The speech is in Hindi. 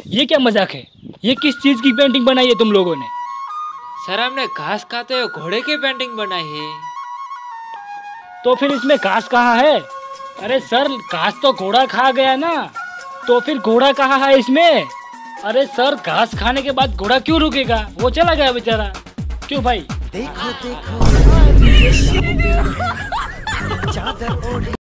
ये क्या मजाक है? ये किस चीज की पेंटिंग बनाई है तुम लोगों ने? सर हमने घास खाते हुए घोड़े की पेंटिंग बनाई है। तो फिर इसमें घास कहाँ है? अरे सर घास तो घोड़ा खा गया ना, तो फिर घोड़ा कहाँ है इसमें? अरे सर घास खाने के बाद घोड़ा क्यों रुकेगा? वो चला गया बेचारा। क्यों भाई? देखो देखो चादर ओढ़े